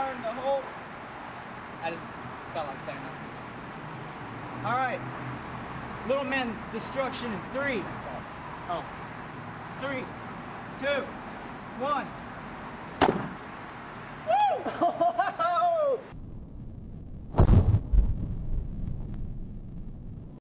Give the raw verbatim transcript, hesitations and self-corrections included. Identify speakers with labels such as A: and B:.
A: burn the whole... I just felt like saying that. All right. Little Man Destruction in three. Oh. Three, two, one. Woo!